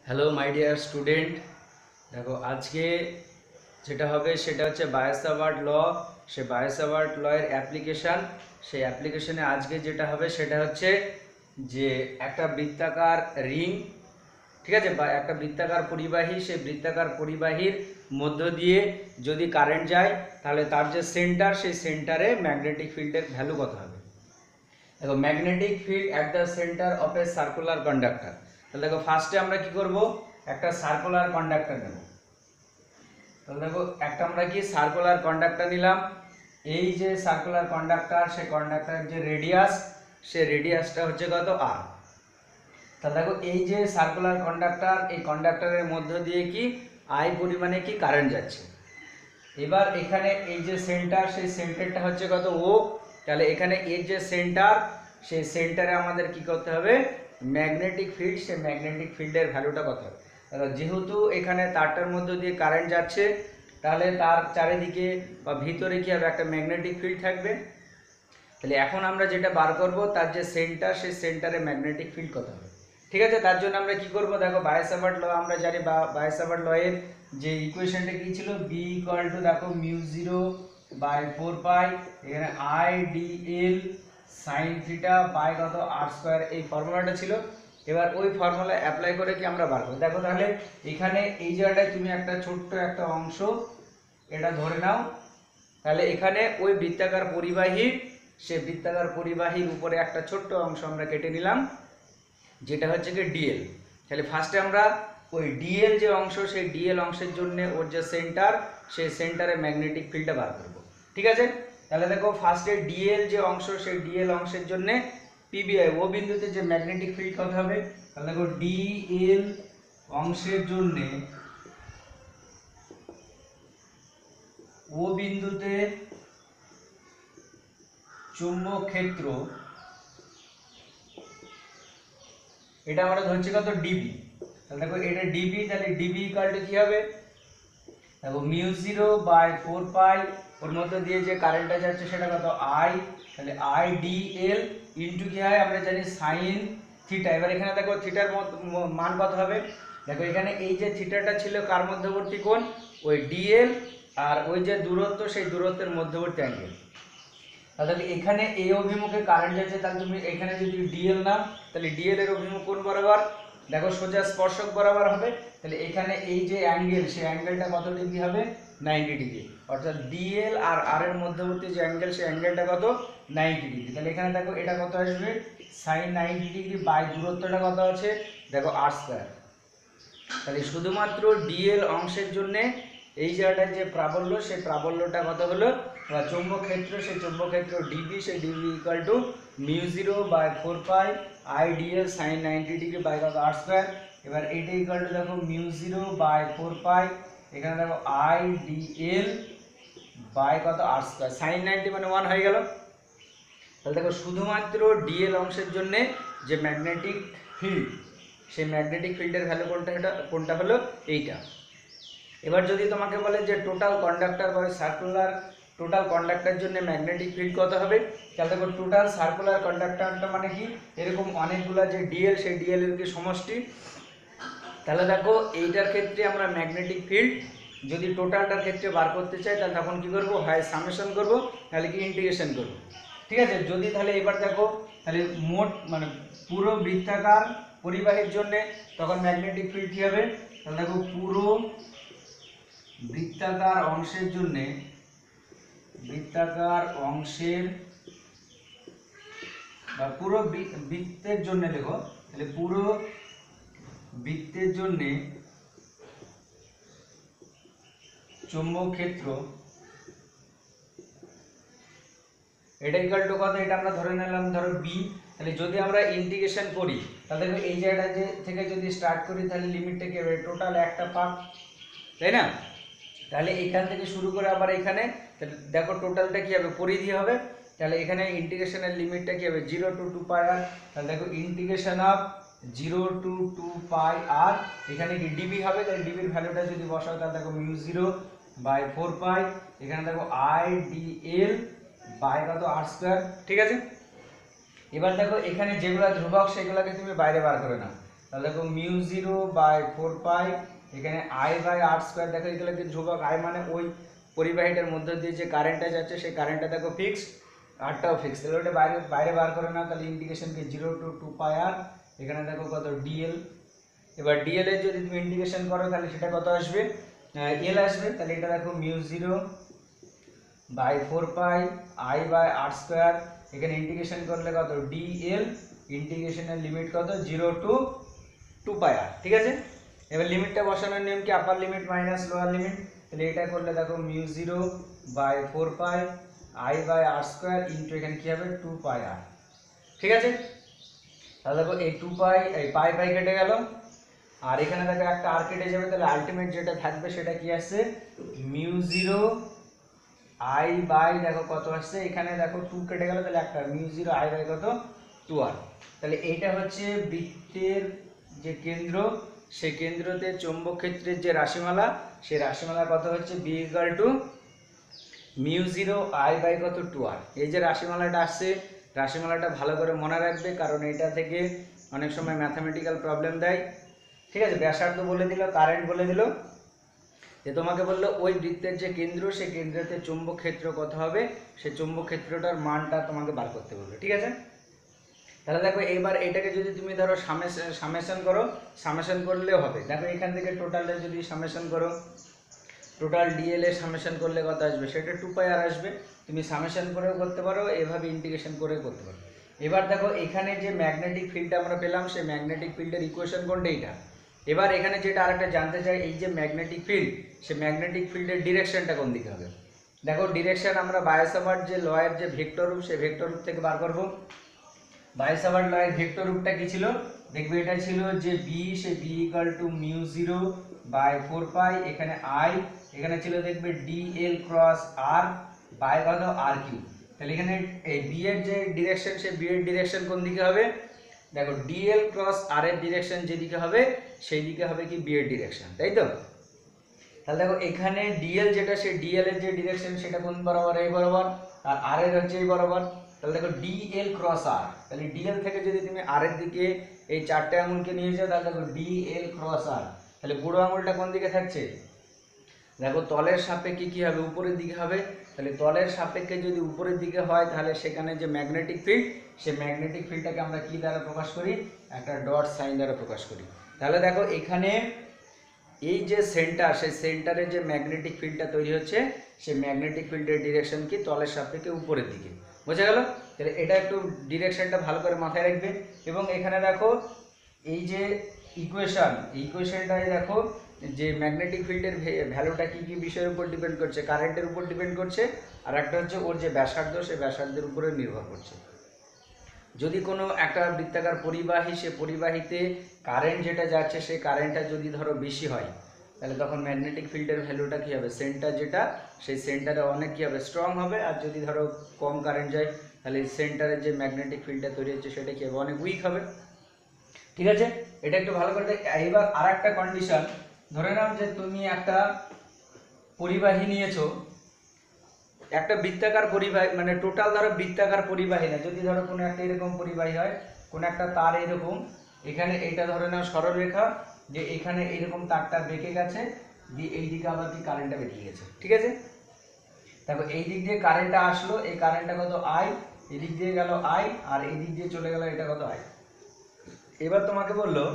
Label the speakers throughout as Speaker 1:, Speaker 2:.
Speaker 1: Hello my dear student, দেখো আজকে যেটা হবে সেটা হচ্ছে বায়োসাভার্ট ল। সে বায়োসাভার্ট ল এর অ্যাপ্লিকেশান। সেই অ্যাপ্লিকেশনে আজকে যেটা হবে সেটা হচ্ছে যে একটা বৃত্তাকার রিং, ঠিক আছে, বা একটা বৃত্তাকার পরিবাহী, সেই বৃত্তাকার পরিবাহীর মধ্য দিয়ে যদি কারেন্ট যায় তাহলে তার যে সেন্টার, সেই সেন্টারে ম্যাগনেটিক ফিল্ডের ভ্যালু কত হবে। দেখো magnetic field at the centre of a circular conductor. তাহলে দেখো ফার্স্টে আমরা কি করব, একটা সার্কুলার কন্ডাক্টর নেব। তাহলে দেখো একটা আমরা কি সার্কুলার কন্ডাক্টর নিলাম। এই যে সার্কুলার কন্ডাক্টর, সেই কন্ডাক্টরের যে রেডিয়াস, সেই রেডিয়াসটা হচ্ছে কত আর। তাহলে দেখো এই যে সার্কুলার কন্ডাক্টর, এই কন্ডাক্টরের মধ্য দিয়ে কি আই পরিমাণে কি কারেন্ট যাচ্ছে। এবার এখানে এই যে সেন্টার, সেই সেন্টারটা হচ্ছে কত ও। তাহলে এখানে এর যে সেন্টার, সেই সেন্টারে আমাদের কি করতে হবে, ম্যাগনেটিক ফিল্ড, সেই ম্যাগনেটিক ফিল্ডের ভ্যালুটা কত হবে। যেহেতু এখানে তারটার মধ্য দিয়ে কারেন্ট যাচ্ছে, তাহলে তার চারিদিকে বা ভিতরে কি হবে, একটা ম্যাগনেটিক ফিল্ড থাকবে। তাহলে এখন আমরা যেটা বার করব, তার যে সেন্টার, সেই সেন্টারে ম্যাগনেটিক ফিল্ড কত হবে। ঠিক আছে, তার জন্য আমরা কি করব, দেখো বায়োসাভার্ট ল আমরা জানি, বায়োসাভার্ট ল এর যে ইকুয়েশনটা কি ছিল, বি ইকুয়াল টু দেখো মিউ 0/4 এখানে I D L sine theta by কত আর স্কয়ার, এই ফর্মুলাটা ছিল। এবার ওই ফর্মুলা অ্যাপ্লাই করে কি আমরা বার করব। দেখো তাহলে এখানে এই জায়গাটায় তুমি একটা ছোট্ট একটা অংশ এটা ধরে নাও। তাহলে এখানে ওই বৃত্তাকার পরিবাহী, সে বৃত্তাকার পরিবাহীর উপরে একটা ছোট্ট অংশ আমরা কেটে নিলাম, যেটা হচ্ছে কি ডিএল। তাহলে ফার্স্টে আমরা ওই ডিএল যে অংশ, সেই ডিএল অংশের জন্য ওর যে সেন্টার, সেই সেন্টারে ম্যাগনেটিক ফিল্ডটা বার করব। ঠিক আছে, তাহলে দেখো ফার্স্টে ডিএল যে অংশ, সেই ডিএল অংশের জন্য পিবিআই ও বিন্দুতে যে ম্যাগনেটিক ফিল্ড কত হবে। তাহলে দেখো ডিএল অংশের জন্য ও বিন্দুতে চুম্বক ক্ষেত্র, এটা আমরা ধরছি কত ডিবি। তাহলে দেখো এটা ডিবি, তাহলে ডিবি ইকুয়াল টু কি হবে, দেখো মিউ 0/4 ওর মধ্যে দিয়ে যে কারেন্টটা যাচ্ছে সেটা কত আই। তাহলে আই ডি এল ইন্টু কি হয় আমরা জানি সাইন থিটা। এবার এখানে দেখো থিটার মান কত হবে। দেখো এখানে এই যে থিটাটা ছিল কার মধ্যবর্তী কোণ, ওই ডিএল আর ওই যে দূরত্ব, সেই দূরত্বের মধ্যবর্তী অ্যাঙ্গেল। তাহলে এখানে এই অভিমুখে কারেন্ট যাচ্ছে, তাহলে তুমি এখানে যদি ডিএল নাও, তাহলে ডিএল এর অভিমুখ কোণ বরাবর, দেখো সোজা স্পর্শক বরাবর হবে। তাহলে এখানে এই যে অ্যাঙ্গেল, সেই অ্যাঙ্গেলটা কত ডিগ্রি হবে, 90 ডিগ্রি। অর্থাৎ ডিএল আর আর এর মধ্যবর্তী যে অ্যাঙ্গেল, সেই অ্যাঙ্গেলটা কত, 90 ডিগ্রি। তাহলে এখানে দেখো এটা কত আসবে, সাইন 90 ডিগ্রি বাই দূরত্বটা কত আছে, দেখো আর স্কয়ার। তাহলে শুধুমাত্র ডিএল অংশের জন্য এই জায়গাটার যে প্রাবল্য, সেই প্রাবল্যটা কত হলো, চৌম্বক ক্ষেত্র, সেই চৌম্বক ক্ষেত্র ডিবি, সেই DB equal to mu 0/4 I DL sine 90 degree by কত আর স্কয়ার। এবার এটা ইকুয়াল টু দেখো মিউ 0/4 এখানে দেখো আই ডিএল বাই কত আর স্কয়ার, সাইন 90 মানে 1 হয়ে গেল। তাহলে দেখো শুধুমাত্র ডিএল অংশের জন্য যে ম্যাগনেটিক ফিল্ড, সেই ম্যাগনেটিক ফিল্ডের ভ্যালু কোনটা হলো এইটা। এবার যদি তোমাকে বলে যে টোটাল কন্ডাক্টর বা সার্কুলার টোটাল কন্ডাক্টরের জন্য ম্যাগনেটিক ফিল্ড কত হবে, তাহলে দেখো টোটাল সার্কুলার কন্ডাক্টরটা মানে কি, এরকম অনেকগুলো যে ডিএল, সেই ডিএল এর কি সমষ্টি। তাহলে দেখো এইটার ক্ষেত্রে আমরা ম্যাগনেটিক ফিল্ড যদি টোটালটার ক্ষেত্রে বার করতে চাই, তাহলে তখন কি করব, হয় সামেশন করব, তাহলে কি ইন্টিগ্রেশন করব। ঠিক আছে, যদি তাহলে এবার দেখো তাহলে মোট মানে পুরো বৃত্তাকার পরিবাহীর জন্য তখন ম্যাগনেটিক ফিল্ড কি হবে, তাহলে দেখো পুরো বৃত্তাকার অংশের জন্য, বৃত্তাকার অংশের বা পুরো বৃত্তের জন্য দেখো, তাহলে পুরো বৃত্তের জন্য চৌম্বক ক্ষেত্র, এটা ইকুয়াল টু কত, এটা আমরা ধরে নিলাম ধরো বি। তাহলে যদি আমরা ইন্টিগ্রেশন করি, তাহলে এই জায়গাটা যে থেকে যদি স্টার্ট করি, তাহলে লিমিটটা কি হবে, টোটাল একটা পাক, তাই না। তাহলে এখান থেকে শুরু করে আবার এখানে দেখো টোটালটা কি হবে, পরিধি হবে। তাহলে এখানে ইন্টিগ্রেশনের লিমিটটা কি হবে, 0 to 2 পাই আর। তাহলে দেখো integration of 0 to 2 pi R, এখানে কি ডিবি হবে। তাহলে ডিবির ভ্যালুটা যদি বসাও, তাহলে দেখো মিউ 0/4 এখানে দেখো আই ডি এল বাই কত আর স্কয়ার। ঠিক আছে, এবার দেখো এখানে যেগুলো ধ্রুবক সেগুলোকে তুমি বাইরে বার করে নাও। তাহলে দেখো মিউ 0/4 এখানে আই বাই আর স্কোয়ার। দেখো এগুলো কি ধ্রুবক, আই মানে ওই পরিবাহীটার মধ্য দিয়ে যে কারেন্টটা যাচ্ছে সেই কারেন্টটা দেখো ফিক্সড, আরটাও ফিক্সড। তাহলে ওটা বাইরে বাইরে বার করে নাও, তাহলে ইন্টিগ্রেশন কি 0 to 2 পাই আর, এখানে দেখো কত ডিএল। এবার ডিএল এর যদি তুমি ইন্টিগ্রেশন করো তাহলে সেটা কত আসবে, এল আসবে। তাহলে এটা দেখো mu 0/4 I by R square, এখানে ইন্টিগ্রেশন করলে কত ডিএল, ইন্টিগ্রেশনের লিমিট কত 0 to 2 পাই আর, ঠিক আছে। এবার লিমিটটা বসানোর নিয়ম কি, upper limit minus lower limit. তাহলে এটা করলে দেখো mu 0/4 I by R square into এখানে কি হবে 2 পাই আর, ঠিক আছে। তাহলে দেখো এই 2 পাই এই পাই পাই কেটে গেল, আর এখানে দেখো একটা আর কেটে যাবে, তাহলে আলটিমেট যেটা থাকবে সেটা কি আসছে মিউ 0 আই বাই দেখো কত আসছে, এখানে দেখো 2 কেটে গেল, তাহলে একটা মিউ 0 আই বাই কত 2 আর। তাহলে এইটা হচ্ছে বৃত্তের যে কেন্দ্র, সেই কেন্দ্রতে চৌম্বক ক্ষেত্রের যে রাশিমালা, সেই রাশিমালা কত হচ্ছে B equal to mu 0 I by কত 2 আর। এই যে রাশিমালাটা আসছে, রাশিমালাটা ভালো করে মনে রাখবে, কারণ এটা থেকে অনেক সময় ম্যাথামেটিক্যাল প্রবলেম দেয়, ঠিক আছে। ব্যাসার্ধ বলে দিল, কারেন্ট বলে দিল, যে তোমাকে বললো ওই বৃত্তের যে কেন্দ্র, সেই কেন্দ্রতে চৌম্বক ক্ষেত্র কত হবে, সেই চৌম্বক ক্ষেত্রটার মানটা তোমাকে বার করতে বলবে, ঠিক আছে। তাহলে দেখো এবার এটাকে যদি তুমি ধরো সামেশন করো, সামেশন করলেও হবে। দেখো এখান থেকে টোটালে যদি সামেশন করো, টোটাল ডিএল এর সামেশন করলে কত আসবে, সেটা 2 পাই আর আসবে। তুমি সামেশন করেও করতে পারো, এভাবে ইন্টিগ্রেশন করেও করতে পারো। এবার দেখো এখানে যে ম্যাগনেটিক ফিল্ডটা আমরা পেলাম, সেই ম্যাগনেটিক ফিল্ডের ইকুয়েশন কোনটা, এইটা। এবার এখানে যেটা আরেকটা জানতে চাই, এই যে ম্যাগনেটিক ফিল্ড, সেই ম্যাগনেটিক ফিল্ডের ডিরেকশনটা কোন দিকে হবে। দেখো ডিরেকশন আমরা বায়োসাভার্ট যে লয়ের যে ভেক্টর রূপ, সেই ভেক্টর রূপ থেকে বার করব। বায়োসাভার্ট লয়ের ভেক্টর রূপটা কি ছিল, দেখবে এটা ছিল যে বি, সেই B equal to mu 0/4 pi, এখানে আই, এখানে ছিল দেখবে ডিএল ক্রস আর বাই কত আর কিউ। তাহলে এখানে এই বি এর যে ডিরেকশন, সেই বি এর ডিরেকশন কোন দিকে হবে, দেখো ডিএল ক্রস আর এর ডিরেকশন যেদিকে হবে সেই দিকে হবে কি বি এর ডিরেকশন, তাই তো। তাহলে দেখো এখানে ডিএল যেটা, সেই ডিএল এর যে ডিরেকশন সেটা কোন বরাবর, এই বরাবর, আর আর এর হচ্ছে এই বরাবর। তাহলে দেখো ডিএল ক্রস আর, তাহলে ডিএল থেকে যদি তুমি আর এর দিকে এই চারটে আঙুলকে নিয়ে যাও, তাহলে দেখো ডিএল ক্রস আর, তাহলে বুড়ো আঙুলটা কোন দিকে থাকছে, দেখো তলের সাপেক্ষে কি হবে, উপরের দিকে হবে। তাহলে তলের সাপেক্ষে যদি উপরের দিকে হয়, তাহলে সেখানে যে ম্যাগনেটিক ফিল্ড, সেই ম্যাগনেটিক ফিল্ডটাকে আমরা কি দ্বারা প্রকাশ করি, একটা ডট সাইন দ্বারা প্রকাশ করি। তাহলে দেখো এখানে এই যে সেন্টার, সেই সেন্টারে যে ম্যাগনেটিক ফিল্ডটা তৈরি হচ্ছে, সেই ম্যাগনেটিক ফিল্ডের ডিরেকশন কি তলের সাপেক্ষে উপরের দিকে, বোঝা গেল। তাহলে এটা একটু ডিরেকশনটা ভালো করে মাথায় রাখবে। এবং এখানে দেখো এই যে ইকুয়েশনটাই দেখো যে ম্যাগনেটিক ফিল্ডের ভ্যালুটা কি কি বিষয়ের উপর ডিপেন্ড করছে, কারেন্টের উপর ডিপেন্ড করছে, আর একটা হচ্ছে ওর যে ব্যাসার্ধ, সেই ব্যাসার্ধের উপরে নির্ভর করছে। যদি কোনো একটা বৃত্তাকার পরিবাহী, সে পরিবাহীতে কারেন্ট যেটা যাচ্ছে, সেই কারেন্টটা যদি ধরো বেশি হয়, তাহলে তখন ম্যাগনেটিক ফিল্ডের ভ্যালুটা কী হবে, সেন্টার যেটা, সেই সেন্টারে অনেক কী হবে, স্ট্রং হবে। আর যদি ধরো কম কারেন্ট যায়, তাহলে সেন্টারের যে ম্যাগনেটিক ফিল্ডটা তৈরি হচ্ছে সেটা কী হবে, অনেক উইক হবে, ঠিক আছে। এটা একটু ভালো করে দেখ। এবার আর একটা কন্ডিশন, ধরে নাও যে তুমি একটা পরিবাহী নিয়েছো, একটা বৃত্তাকার পরিবাহী, মানে টোটাল ধরো বৃত্তাকার পরিবাহী না, যদি ধরো কোনো একটা এরকম পরিবাহী হয়, কোনো একটা তার এরকম, এখানে এইটা ধরে নাও সরলরেখা, যে এখানে এরকম তারটা বেঁকে গেছে, দিয়ে এই দিকে আবার কি কারেন্টটা বেরিয়ে গেছে, ঠিক আছে। দেখো এই দিক দিয়ে কারেন্টটা আসলো, এই কারেন্টটা কত আই, এই দিক দিয়ে গেল আই, আর এই দিক দিয়ে চলে গেল, এটা কত আই। এবার তোমাকে বললো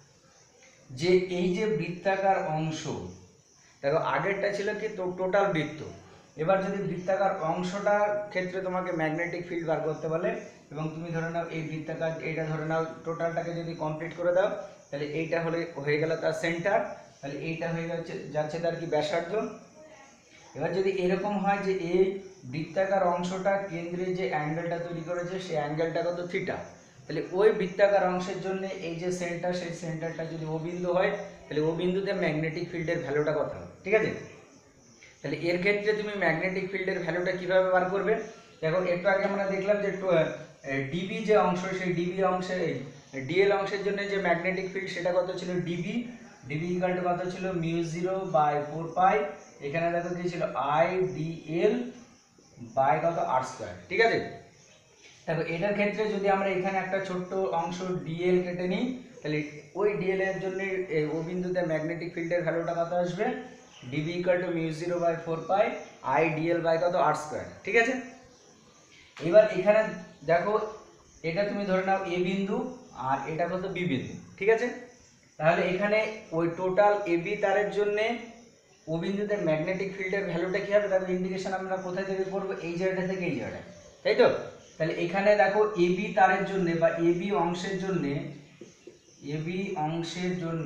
Speaker 1: যে এই যে বৃত্তাকার অংশ, দেখো আগেরটা ছিল কি টোটাল বৃত্ত, এবার যদি বৃত্তাকার অংশটার ক্ষেত্রে তোমাকে ম্যাগনেটিক ফিল্ড বার করতে বলে, এবং তুমি ধরে নাও এই বৃত্তাকার, এইটা ধরে নাও টোটালটাকে যদি কমপ্লিট করে দাও, তাহলে এইটা হয়ে গেল তার সেন্টার, তাহলে এইটা হয়ে যাচ্ছে তার কি ব্যাসার্ধ। এবার যদি এরকম হয় যে এই বৃত্তাকার অংশটা কেন্দ্রে যে অ্যাঙ্গেলটা তৈরি করেছে, সেই অ্যাঙ্গেলটা কত থিটা, তাহলে ওই বৃত্তাকার অংশের জন্য এই যে সেন্টার, সেই সেন্টারটা যদি ও বিন্দু হয়, তাহলে ও বিন্দুতে ম্যাগনেটিক ফিল্ডের ভ্যালুটা কত হবে, ঠিক আছে। তাহলে এর ক্ষেত্রে তুমি ম্যাগনেটিক ফিল্ডের ভ্যালুটা কিভাবে বার করবে, দেখো একটু আগে আমরা দেখলাম যে ডিবি যে অংশ, সেই ডিবি অংশে ডিএল অংশের জন্য যে ম্যাগনেটিক ফিল্ড, সেটা কত ছিল ডিবি, ডিবি ইকুয়াল টু কত ছিল মিউ 0/4 পাই, এখানে দেখো কি ছিল আই ডিএল বাই কত আর স্কয়ার, ঠিক আছে। দেখো এটার ক্ষেত্রে যদি আমরা এখানে একটা ছোট্ট অংশ ডিএল কেটে নিই, তাহলে ওই ডিএল এর জন্য ও বিন্দুতে ম্যাগনেটিক ফিল্ডের ভ্যালুটা কত আসবে, DB equal to mu 0/4 pi I DL by কত আর স্কয়ার। ঠিক আছে, এবার এখানে দেখো এটা তুমি ধরে নাও এ বিন্দু আর এটা কত বি বিন্দু। ঠিক আছে, তাহলে এখানে ওই টোটাল এ বি তারের জন্য ও বিন্দুতে ম্যাগনেটিক ফিল্ডের ভ্যালুটা কি হবে, দেখো ইন্ডিকেশন আমরা কোথায় থেকে করব, এই জায়গাটা থেকে এই জায়গাটা, তাই তো। তাহলে এখানে দেখো এ বি তারের জন্য বা এ বি অংশের জন্য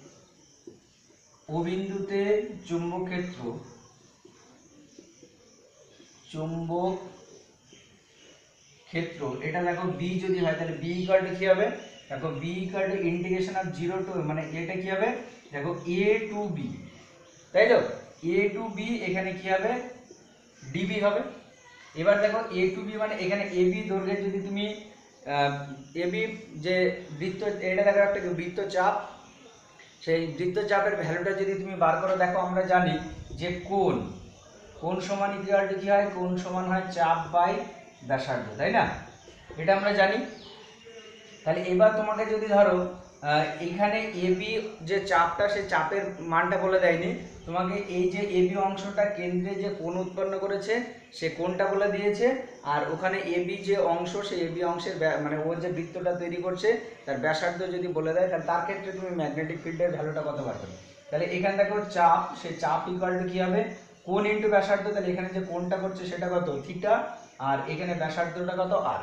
Speaker 1: ও বিন্দুতে চুম্বক ক্ষেত্র এটা দেখো বি যদি হয় তাহলে বি ইকুয়াল টু কি হবে, দেখো B equal to integration of 0 to মানে এটা কি হবে, দেখো এ টু বি, তাই তো। এ টু বি এখানে কি হবে, ডিবি হবে। এবার দেখো এ টু বি মানে এখানে এ বি দৈর্ঘ্যে যদি তুমি এ বি যে বৃত্ত, এটা দেখো একটা বৃত্তচাপ, সেই বৃত্তচাপের ভ্যালুটা যদি তুমি বার করো, দেখো আমরা জানি যে কোণ সমান ইকুয়াল টু কি হয়, কোণ সমান হয় চাপ বাই ব্যাসার্ধ, তাই না, এটা আমরা জানি। তাহলে এবার তোমাকে যদি ধরো এখানে এবি যে চাপটা, সেই চাপের মানটা বলে দেয়নি তোমাকে, এই যে এবি অংশটা কেন্দ্রে যে কোণ উৎপন্ন করেছে সে কোণটা বলে দিয়েছে, আর ওখানে এবি যে অংশ সেই এবি অংশের মানে ও যে বৃত্তটা তৈরি করছে তার ব্যাসার্ধ যদি বলে দেয়, তাহলে তার ক্ষেত্রে তুমি ম্যাগনেটিক ফিল্ডের ভ্যালুটা কত বার করবে। তাহলে এখানে দেখো চাপ, সেই চাপ ইকুয়াল টু কি হবে, কোণ ইন্টু ব্যাসার্ধ। তাহলে এখানে যে কোণটা করছে সেটা কত, থিটা, আর এখানে ব্যাসার্ধটা কত, আর,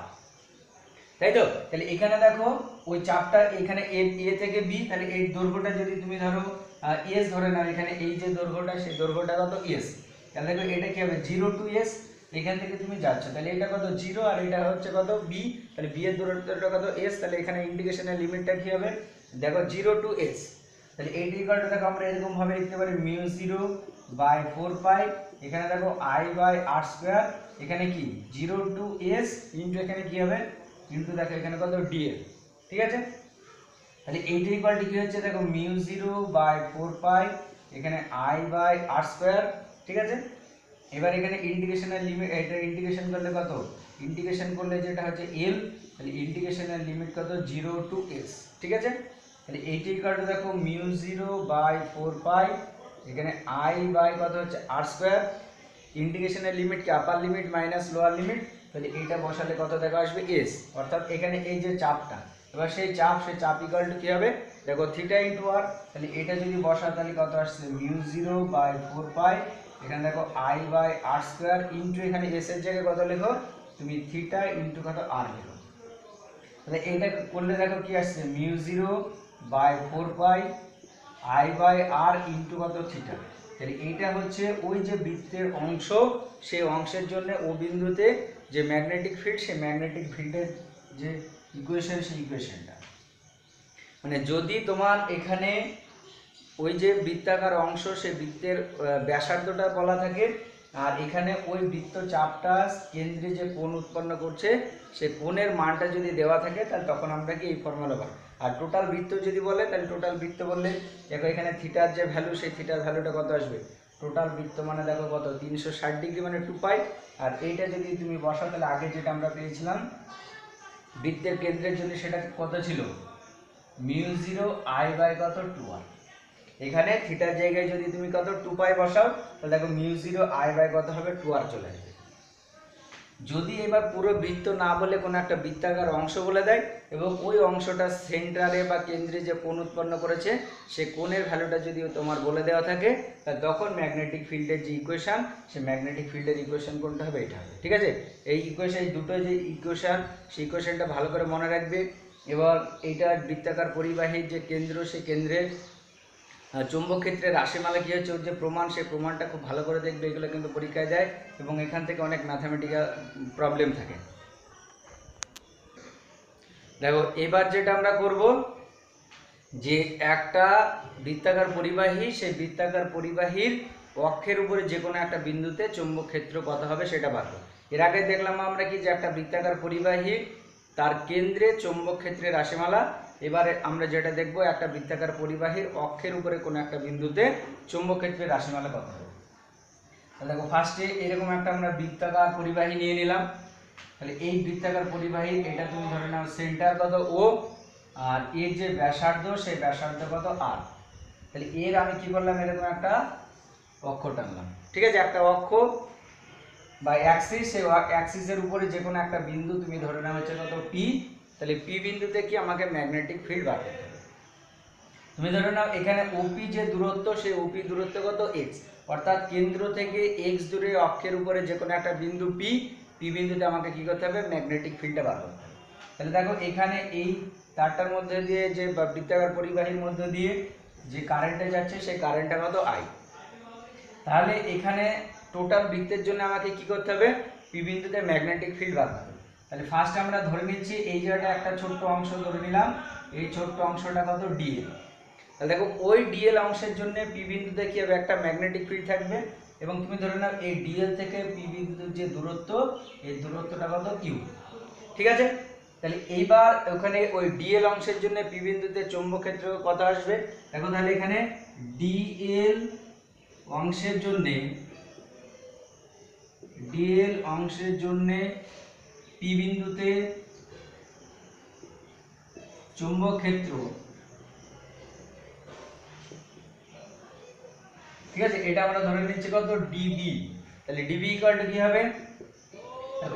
Speaker 1: তাই তো। তাহলে এখানে দেখো ওই চাপটা এখানে এ থেকে বি, তাহলে এই দৈর্ঘ্যটা যদি তুমি ধরো এস ধরে নাও, এখানে এই যে দৈর্ঘ্যটা সেই দৈর্ঘ্যটা কত এস, তাহলে দেখো এটা কি হবে 0 টু এস, এখান থেকে তুমি যাচ্ছ, তাহলে এটা কত 0 আর এটা হচ্ছে কত বি, তাহলে বি এর দূরত্বটা কত এস, তাহলে এখানে ইন্টিগ্রেশনের লিমিটটা কি হবে, দেখো 0 টু এস। তাহলে এই ইকুয়ালটা দেখো আমরা এরকম ভাবে লিখতে পারি মিউ 0/4 পাই, এখানে দেখো আই বাই আর স্কয়ার, এখানে কি 0 টু এস ইনটু এখানে কি হবে, কিন্তু দেখো এখানে কত ডিএল। ঠিক আছে, তাহলে এইটা ইকুয়াল টু কি হচ্ছে, দেখো মিউ 0/4 পাই এখানে আই বাই আর স্কয়ার। ঠিক আছে, এবার এখানে ইন্টিগ্রেশনের লিমিট, এটা ইন্টিগ্রেশন করলে কত, ইন্টিগ্রেশন করলে যেটা হচ্ছে এল, তাহলে ইন্টিগ্রেশনের লিমিট কত 0 টু এস। ঠিক আছে, তাহলে এইটা ইকুয়াল টু দেখো মিউ 0/4 পাই এখানে আই বাই কত হচ্ছে আর স্কয়ার, ইন্টিগ্রেশনের লিমিট কি upper limit minus lower limit, তাহলে এইটা বসালে কত দেখা আসবে এস, অর্থাৎ এখানে এই যে চাপটা, এবার সেই চাপ ইকুয়াল টু কি হবে, দেখো থিটা ইন্টু আর, তাহলে এটা যদি বসা তাহলে কত আসছে মিউ 0/4 পাই এখানে দেখো I by R square into এখানে এস এর জায়গায় কত লেখো তুমি থিটা ইন্টু কত আর লেখো, তাহলে এটা করলে দেখো কি আসছে mu 0/4 pi I by R into কত থিটা। তাহলে এইটা হচ্ছে ওই যে বৃত্তের অংশ, সেই অংশের জন্য ও বিন্দুতে যে ম্যাগনেটিক ফিল্ড, সেই ম্যাগনেটিক ফিল্ডের যে ইকুয়েশন, সেই ইকুয়েশনটা মানে যদি তোমার এখানে ওই যে বৃত্তাকার অংশ, সেই বৃত্তের ব্যাসার্ধটা বলা থাকে, আর এখানে ওই বৃত্ত চাপটা কেন্দ্রে যে কোণ উৎপন্ন করছে সেই কোণের মানটা যদি দেওয়া থাকে, তাহলে তখন আমরা কি এই ফর্মুলা পাবো। আর টোটাল বৃত্ত যদি বলে, তাহলে টোটাল বৃত্ত বললে দেখো এখানে থিটার যে ভ্যালু, সেই থিটার ভ্যালুটা কত আসবে, টোটাল বৃত্ত মানে দেখো কত 360 ডিগ্রি মানে 2 পাই, আর এইটা যদি তুমি বসাও তাহলে আগে যেটা আমরা পেয়েছিলাম বৃত্তের কেন্দ্রের জন্য সেটা কত ছিল মিউ 0 আই বাই কত 2r, এখানে থিটার জায়গায় যদি তুমি কত 2 পাই বসাও তাহলে দেখো মিউ 0 আই বাই কত হবে 2r চলে আসবে। যদি এবার পুরো বৃত্ত না বলে কোনো একটা বৃত্তাকার অংশ বলে দেয় এবং ওই অংশটা সেন্টারে বা কেন্দ্রে যে কোণ উৎপন্ন করেছে সে কোণের ভ্যালুটা যদি তোমার বলে দেওয়া থাকে, তাহলে তখন ম্যাগনেটিক ফিল্ডের যে ইকুয়েশন, সে ম্যাগনেটিক ফিল্ডের ইকুয়েশন কোনটা হবে, এটা হবে। ঠিক আছে, এই ইকুয়েশন, এই দুটো যে ইকুয়েশন, সেই ইকুয়েশনটা ভালো করে মনে রাখবে। এবার এইটা বৃত্তাকার পরিবাহীর যে কেন্দ্র, সেই কেন্দ্রের চুম্বক ক্ষেত্রের রাশিমালা কী হচ্ছে, ওর যে প্রমাণ, সেই প্রমাণটা খুব ভালো করে দেখবে, এগুলো কিন্তু পরীক্ষায় দেয় এবং এখান থেকে অনেক ম্যাথামেটিক্যাল প্রবলেম থাকে। দেখো এবার যেটা আমরা করব, যে একটা বৃত্তাকার পরিবাহী, সেই বৃত্তাকার পরিবাহীর অক্ষের উপরে যে কোনো একটা বিন্দুতে চুম্বক ক্ষেত্র কত হবে সেটা বার করব। এর আগে দেখলাম আমরা কি, যে একটা বৃত্তাকার পরিবাহী তার কেন্দ্রে চুম্বক ক্ষেত্রের রাশিমালা। এবারে আমরা যেটা দেখব, একটা বৃত্তাকার পরিবাহীর অক্ষের উপরে কোনো একটা বিন্দুতে চুম্বক ক্ষেত্রের রাশিমালা কত হবে। তাহলে দেখো ফার্স্টে এরকম একটা আমরা বৃত্তাকার পরিবাহী নিয়ে নিলাম। তাহলে এই বৃত্তাকার পরিবাহী, এটা তুমি ধরে নাও সেন্টার কত ও, আর এর যে ব্যাসার্ধ সেই ব্যাসার্ধ কত আর। তাহলে এর আমি কি করলাম, এরকম একটা অক্ষ টানলাম, ঠিক আছে, একটা অক্ষ বা অ্যাক্সিস, সেই অ্যাক্সিসের উপরে যে কোনো একটা বিন্দু তুমি ধরে নেওয়া হচ্ছে কত পি। তাহলে পি বিন্দুতে কি আমাকে ম্যাগনেটিক ফিল্ড বার করতে হবে। তুমি ধরে নাও এখানে ওপি যে দূরত্ব, সেই ওপি দূরত্ব কত এক্স, অর্থাৎ কেন্দ্র থেকে এক্স দূরে অক্ষের উপরে যে কোনো একটা বিন্দু পি, পি বিন্দুতে আমাকে কি করতে হবে, ম্যাগনেটিক ফিল্ডটা বার করতে হবে। তাহলে দেখো এখানে এই তারটার মধ্যে দিয়ে যে বৃত্তাকার পরিবাহীর মধ্যে দিয়ে যে কারেন্টটা যাচ্ছে সেই কারেন্টটা কত আই। তাহলে এখানে টোটাল বৃত্তের জন্য আমাকে কি করতে হবে, পি বিন্দুতে ম্যাগনেটিক ফিল্ড বার করতে হবে। তাহলে ফার্স্ট আমরা ধরে নিচ্ছি এই জায়গাটা একটা ছোট্ট অংশ ধরে নিলাম, এই ছোট্ট অংশটা কত ডিএল। তাহলে দেখো ওই ডিএল অংশের জন্য পি বিন্দুতে কি হবে, একটা ম্যাগনেটিক ফিল্ড থাকবে। এবং তুমি ধরে নাও এই ডিএল থেকে পি বিন্দুর যে দূরত্ব, এই দূরত্বটা কত কিউ, ঠিক আছে। তাহলে এইবার ওখানে ওই ডিএল অংশের জন্য পি বিন্দুতে চৌম্বক ক্ষেত্র কত আসবে, দেখো তাহলে এখানে ডিএল অংশের জন্য পি বিন্দুতে চৌম্বক ক্ষেত্র, ঠিক আছে, এটা আমরা ধরে নিচ্ছি কত ডিবি। তাহলে ডিবি ইকুয়াল টু কি হবে, দেখো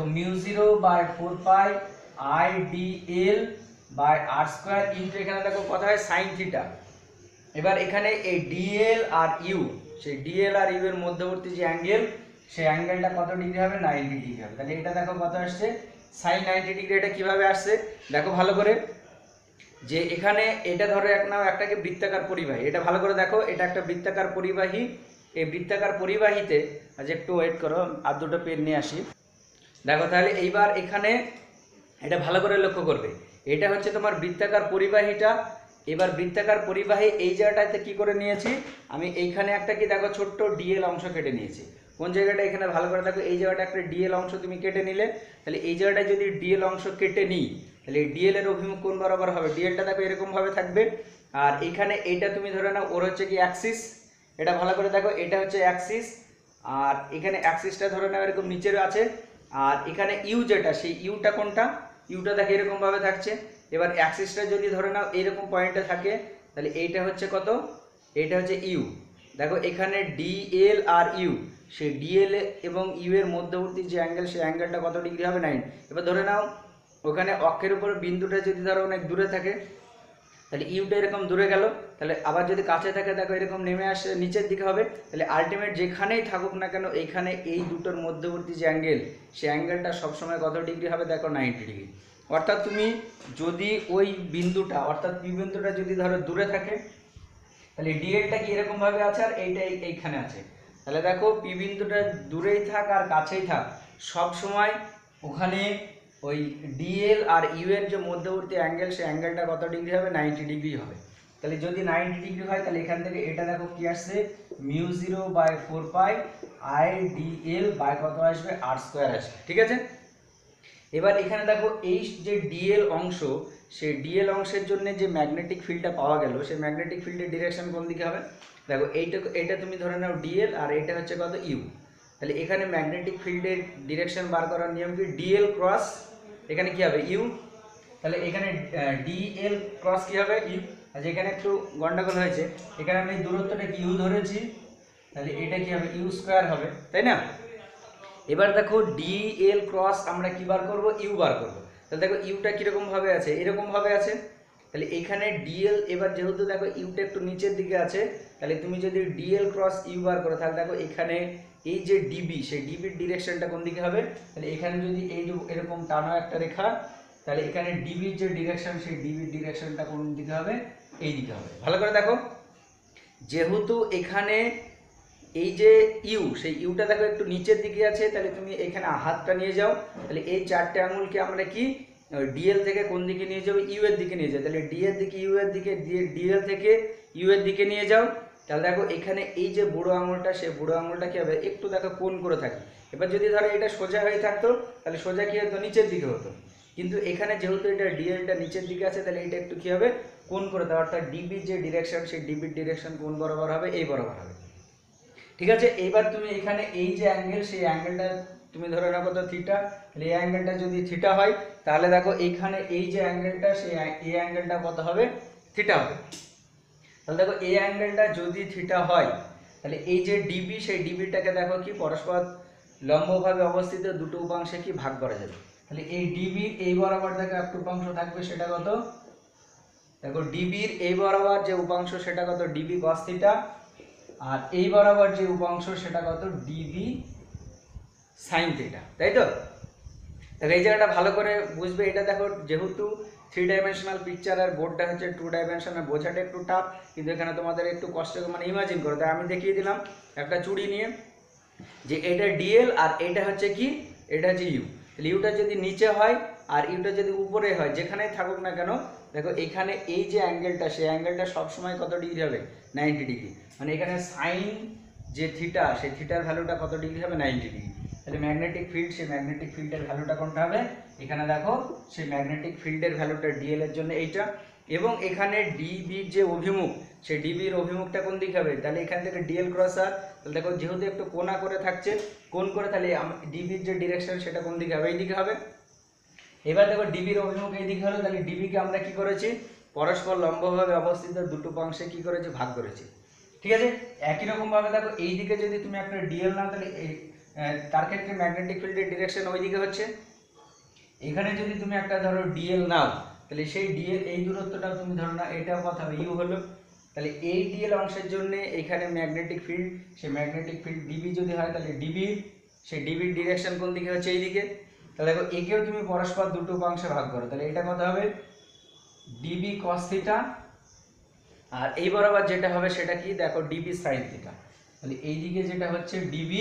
Speaker 1: μ0/4 I DL by R square into এখানে দেখো কত হয় sin থিটা। এবার এখানে এই ডিএল আর ইউ, সেই ডিএল আর ইউ এর মধ্যবর্তী যে অ্যাঙ্গেল, সেই অ্যাঙ্গেলটা কত ডিগ্রি হবে, 90 ডিগ্রি হবে। তাহলে এটা দেখো কত আসছে, sin 90 ডিগ্রি। এটা কিভাবে আসছে দেখো ভালো করে, যে এখানে এটা ধরো একটাকে বৃত্তাকার পরিবাহী, এটা ভালো করে দেখো, এটা একটা বৃত্তাকার পরিবাহী। এই বৃত্তাকার পরিবাহীতে, আজ একটু ওয়েট করো, আর দুটো পেন নিয়ে আসি। দেখো তাহলে এইবার এখানে এটা ভালো করে লক্ষ্য করবে, এটা হচ্ছে তোমার বৃত্তাকার পরিবাহীটা। এবার বৃত্তাকার পরিবাহী এই জায়গাটাতে কি করে নিয়েছি আমি, এইখানে একটা কি দেখো ছোট্ট ডিএল অংশ কেটে নিয়েছি। কোন জায়গাটা, এখানে ভালো করে দেখো, এই জায়গাটা একটা ডিএল অংশ তুমি কেটে নিলে। তাহলে এই জায়গাটায় যদি ডিএল অংশ কেটে নিই, তাহলে এই ডিএল এর অভিমুখ কোন বরাবর হবে, ডিএলটা দেখো এরকম ভাবে থাকবে। আর এখানে এইটা তুমি ধরে নাও ওর হচ্ছে কি অ্যাক্সিস, এটা ভালো করে দেখো, এটা হচ্ছে অ্যাক্সিস। আর এখানে অ্যাক্সিসটা ধরে নাও এরকম নিচের আছে। আর এখানে ইউ যেটা, সেই ইউটা কোনটা, ইউটা দেখো এরকম ভাবে থাকছে। এবার অ্যাক্সিসটা যদি ধরে নাও এইরকম পয়েন্টে থাকে, তাহলে এইটা হচ্ছে কত, এইটা হচ্ছে ইউ। দেখো এখানে ডিএল আর ইউ, সেই ডিএল এবং ইউ এর মধ্যবর্তী যে অ্যাঙ্গেল, সেই অ্যাঙ্গেলটা কত ডিগ্রি হবে, 9। এবার ধরে নাও ওখানে অক্ষের উপর বিন্দুটা যদি ধরো অনেক দূরে থাকে, তাহলে ইউটা এরকম দূরে গেল। তাহলে আবার যদি কাছে থাকে দেখো এরকম নেমে আসে নিচের দিকে হবে। তাহলে আলটিমেট যেখানেই থাকুক না কেন, এইখানে এই দুটোর মধ্যবর্তী যে অ্যাঙ্গেল, সেই অ্যাঙ্গেলটা সবসময় কত ডিগ্রি হবে, দেখো 90 ডিগ্রি। অর্থাৎ তুমি যদি ওই বিন্দুটা, অর্থাৎ পি বিন্দুটা যদি ধরো দূরে থাকে, তাহলে ডিএলটা কি এরকম ভাবে আছে আর এইটা এইখানে আছে। তাহলে দেখো পি বিন্দুটা দূরেই থাক আর কাছেই থাক, সব সময় ওখানে ওই ডিএল আর ইউ এর যে মধ্যবর্তী অ্যাঙ্গেল, সেই অ্যাঙ্গেলটা কত ডিগ্রি হবে, 90 ডিগ্রি হবে। তাহলে যদি 90 ডিগ্রি হয়, তাহলে এখান থেকে এটা দেখো কি আসছে, μ0/4 আই ডিএল বাই কত আসবে, আর স্কয়ার আসবে, ঠিক আছে। এবার এখানে দেখো এই যে ডিএল অংশ, সেই ডিএল অংশের জন্য যে ম্যাগনেটিক ফিল্ডটা পাওয়া গেল, সেই ম্যাগনেটিক ফিল্ডের ডিরেকশন কোন দিকে হবে, দেখো এইটা তুমি ধরে নাও ডিএল, আর এটা হচ্ছে কত ইউ। তাহলে এখানে ম্যাগনেটিক ফিল্ডের ডিরেকশন বার করার নিয়ম কি, ডিএল ক্রস এখানে কি হবে ইউ। তাহলে এখানে ডিএল ক্রস কি হবে ইউ। আচ্ছা এখানে একটু গন্ডগোল হয়েছে, এখানে আমি দূরত্বটা কি ইউ ধরেছি, তাহলে এটা কি হবে ইউ স্কয়ার হবে, তাই না। এবার দেখো ডিএল ক্রস আমরা কি বার করব, ইউ বার করব। তাহলে দেখো ইউটা কিরকম ভাবে আছে, এরকম ভাবে আছে। তাহলে এখানে ডিএল, এবার যেহেতু দেখো ইউটা একটু নিচের দিকে আছে, তাহলে তুমি যদি ডিএল ক্রস ইউ বার করো, তাহলে দেখো এখানে এই যে ডিবি, সেই ডিবির ডিরেকশনটা কোন দিকে হবে, তাহলে এখানে যদি এই যে এরকম টানা একটা রেখা, তাহলে এখানে ডিবির যে ডিরেকশন, সেই ডিবির ডিরেকশনটা কোন দিকে হবে, এই দিকে হবে। ভালো করে দেখো, যেহেতু এখানে এই যে ইউ, সেই ইউটা দেখো একটু নিচের দিকে আছে, তাহলে তুমি এখানে হাতটা নিয়ে যাও। তাহলে এই চারটে আঙুলকে আমরা কি ডিএল থেকে কোন দিকে নিয়ে যাবো, ইউ এর দিকে নিয়ে যাও। তাহলে ডিএল থেকে ইউ এর দিকে, ডিএল থেকে ইউ এর দিকে নিয়ে যাও। তাহলে দেখো এখানে এই যে বুড়ো আঙুলটা, সেই বুড়ো আঙুলটা কি হবে, একটু দেখো কোণ করে থাকে। এবার যদি ধরো এটা সোজা হয়ে থাকতো, তাহলে সোজা কি হতো, নিচের দিকে হতো। কিন্তু এখানে যেহেতু এটা ডিএলটা নিচের দিকে আছে, তাহলে এটা একটু কি হবে, কোণ করে দেওয়া। অর্থাৎ ডিবির যে ডিরেকশন, সেই ডিবির ডিরেকশন কোন বরাবর হবে, এই বরাবর হবে, ঠিক আছে। এইবার তুমি এখানে এই যে অ্যাঙ্গেল, সেই অ্যাঙ্গেলটা তুমি ধরে রাখো তো থিটা। তাহলে এই অ্যাঙ্গেলটা যদি থিটা হয়, তাহলে দেখো এইখানে এই যে অ্যাঙ্গেলটা সেই এই অ্যাঙ্গেলটা কত হবে, থিটা হবে। তাহলে দেখো এই অ্যাঙ্গেলটা যদি থিটা হয় তাহলে এই যে ডিবি সেই ডিবিটাকে দেখো কি পরস্পর লম্বভাবে অবস্থিত দুটো উপাংশে কি ভাগ করা যাবে। তাহলে এই ডিবির এই বরাবর দেখো একটা উপাংশ থাকবে, সেটা কত, দেখো ডিবির এই বরাবর যে উপাংশ সেটা কত, ডিবি কস থিটা, আর এই বরাবর যে উপাংশ সেটা কত, ডিবি সাইন থিটা, তাই তো। দেখো এই জায়গাটা ভালো করে বুঝবে। এটা দেখো যেহেতু 3 ডাইমেনশনাল পিকচার আর বোর্ডটা হচ্ছে 2 ডাইমেনশনাল, বোঝাটা একটু টাফ, কিন্তু এখানে তোমাদের একটু কষ্ট মানে ইমাজিন করো। তাই আমি দেখিয়ে দিলাম একটা চুড়ি নিয়ে যে এটা ডিএল আর এটা হচ্ছে কি, এটা হচ্ছে ইউ। তাহলে ইউটা যদি নিচে হয় আর ইউটা যদি উপরে হয়, যেখানেই থাকুক না কেন, দেখো এখানে এই যে অ্যাঙ্গেলটা সেই অ্যাঙ্গেলটা সবসময় কত ডিগ্রি হবে, 90 ডিগ্রি। মানে এখানে সাইন যে থিটা সেই থিটার ভ্যালুটা কত ডিগ্রি হবে, 90 ডিগ্রি। তাহলে ম্যাগনেটিক ফিল্ড, সেই ম্যাগনেটিক ফিল্ডের ভ্যালুটা কোনটা হবে, এখানে দেখো সেই ম্যাগনেটিক ফিল্ডের ভ্যালুটা ডিএল এর জন্য এইটা, এবং এখানে ডিবির যে অভিমুখ সেই ডিবির অভিমুখটা কোন দিকে হবে, তাহলে এখান থেকে ডিএল ক্রস আর, তাহলে দেখো যেহেতু একটু কোণা করে থাকছে, কোণ করে, তাহলে ডিবির যে ডিরেকশন সেটা কোন দিকে হবে, এই দিকে হবে। এবার দেখো ডিবির অভিমুখ এই দিকে হলো, তাহলে ডিবিকে আমরা কি করেছি, পরস্পর লম্বভাবে অবস্থিত দুটো অংশে কি করেছি, ভাগ করেছি, ঠিক আছে। একই রকম ভাবে দেখো এই দিকে যদি তুমি একটা ডিএল নাও, তাহলে তার ক্ষেত্রে ম্যাগনেটিক ফিল্ডের ডিরেকশন ওই দিকে হচ্ছে। এখানে যদি তুমি একটা ধরো ডিএল নাও, তাহলে সেই ডিএল এই দূরত্বটাও তুমি ধরো না, এটাও কথা ইউ হলো। তাহলে এই ডিএল অংশের জন্য এখানে ম্যাগনেটিক ফিল্ড, সেই ম্যাগনেটিক ফিল্ড ডিবি যদি হয়, তাহলে ডিবি সেই ডিবির ডিরেকশন কোন দিকে হচ্ছে, এই দিকে। তাহলে দেখো একেও তুমি পরস্পর দুটো অংশে ভাগ করো, তাহলে এটা কত হবে, ডিবি কস থিটা, আর এই বরাবর যেটা হবে সেটা কি, দেখো ডিবি সাইন থিটা। তাহলে এই দিকে যেটা হচ্ছে ডিবি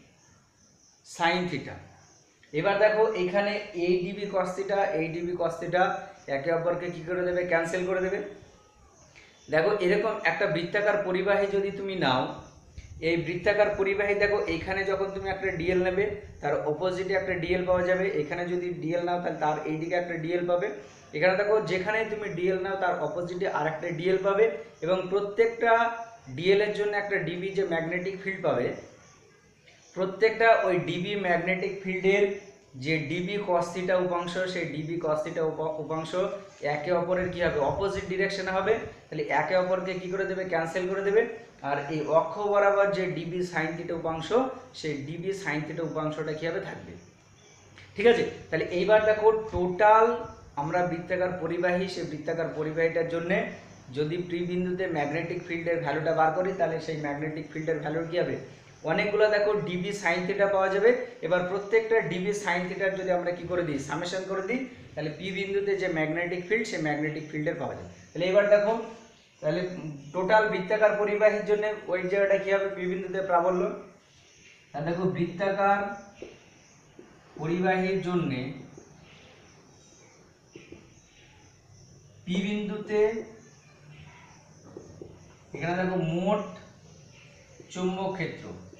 Speaker 1: সাইন থিটা। এবার দেখো এখানে এই ডিবি কস থিটা, এই ডিবি কস থিটা একে অপরকে কি করে দেবে, ক্যান্সেল করে দেবে। দেখো এরকম একটা বৃত্তাকার পরিবাহী যদি তুমি নাও, এই বৃত্তাকার পরিবাহী দেখো এখানে যখন তুমি একটা ডিএল নেবে তার অপোজিটে একটা ডিএল পাওয়া যাবে। এখানে যদি ডিএল নাও তাহলে তার এইদিকে একটা ডিএল পাবে। এখানে দেখো যেখানে তুমি ডিএল নাও তার অপোজিটে আর একটা ডিএল পাবে, এবং প্রত্যেকটা ডিএল এর জন্য একটা ডিবি যে ম্যাগনেটিক ফিল্ড পাবে, প্রত্যেকটা ওই ডিবি ম্যাগনেটিক ফিল্ডের যে ডিবি কস থিটা উপাংশ সেই ডিবি কস থিটা উপাংশ একে অপরের কি হবে, অপোজিট ডিরেকশনে হবে। তাহলে একে অপরকে কি করে দেবে, ক্যান্সেল করে দেবে। আর এই অক্ষ বরাবর যে ডিবি সাইন থিটা উপাংশ সেই ডিবি সাইন থিটা উপাংশটা কি হবে, থাকবে, ঠিক আছে। তাহলে এইবার দেখো টোটাল আমরা বৃত্তাকার পরিবাহী, সেই বৃত্তাকার পরিবাহীটার জন্য যদি প্রি বিন্দুতে ম্যাগনেটিক ফিল্ডের ভ্যালুটা বার করি, তাহলে সেই ম্যাগনেটিক ফিল্ডের ভ্যালু কি হবে, অনেকগুলো দেখো ডিবি সাইন থিটা পাওয়া যাবে। এবার প্রত্যেকটা ডিবি সাইন থিটার যদি আমরা কি করে দিই, সামেশন করে দিই, তাহলে পি বিন্দুতে যে ম্যাগনেটিক ফিল্ড সেই ম্যাগনেটিক ফিল্ডের পাওয়া যাবে। তাহলে এবার দেখো তাহলে টোটাল বৃত্তাকার পরিবাহীর জন্য ওই জায়গাটা কি হবে, পি বিন্দুতে প্রাবল্য। তাহলে দেখো বৃত্তাকার পরিবাহীর জন্য পি বিন্দুতে এখানে দেখো মোট চৌম্বক ক্ষেত্র,